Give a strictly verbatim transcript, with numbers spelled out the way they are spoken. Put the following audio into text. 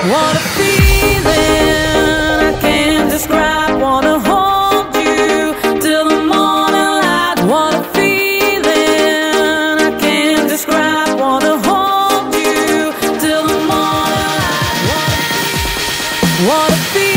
What a feeling I can't describe. Wanna hold you till the morning light. What a feeling I can't describe. Wanna hold you till the morning light. What a feeling.